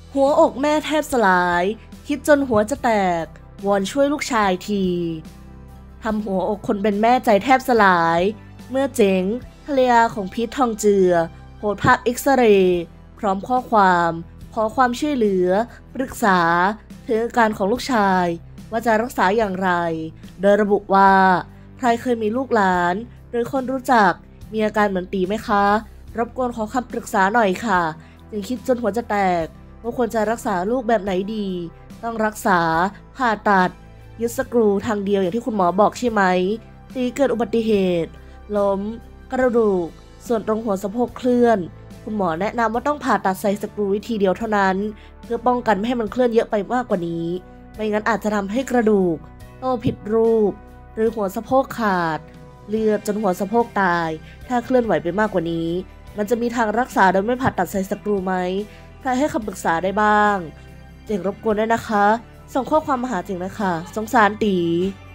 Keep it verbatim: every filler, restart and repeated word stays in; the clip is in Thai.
หัวอกแม่แทบสลายคิดจนหัวจะแตกวอนช่วยลูกชายทีทำหัวอกคนเป็นแม่ใจแทบสลายเมื่อเจ๋งภรรยาของพีททองเจือโพสต์ภาพเอ็กซเรย์พร้อมข้อความขอความช่วยเหลือปรึกษาถึงอาการของลูกชายว่าจะรักษาอย่างไรโดยระบุว่าใครเคยมีลูกหลานหรือคนรู้จักมีอาการเหมือนตีไหมคะรบกวนขอคำปรึกษาหน่อยค่ะจึงคิดจนหัวจะแตกว่าควรจะรักษาลูกแบบไหนดีต้องรักษาผ่าตัดยึดสกรูทางเดียวอย่างที่คุณหมอบอกใช่ไหมตีเกิดอุบัติเหตุล้มกระดูกส่วนตรงหัวสะโพกเคลื่อนคุณหมอแนะนำว่าต้องผ่าตัดใส่สกรูวิธีเดียวเท่านั้นเพื่อป้องกันไม่ให้มันเคลื่อนเยอะไปมากกว่านี้ไม่งั้นอาจจะทำให้กระดูกโตผิดรูปหรือหัวสะโพกขาดเลือดจนหัวสะโพกตายถ้าเคลื่อนไหวไปมากกว่านี้มันจะมีทางรักษาโดยไม่ผ่าตัดใส่สกรูไหมใครให้คำปรึกษาได้บ้างเจ๋งรบกวนด้วยนะคะส่งข้อความมาหาเจ๋งนะคะสงสารตี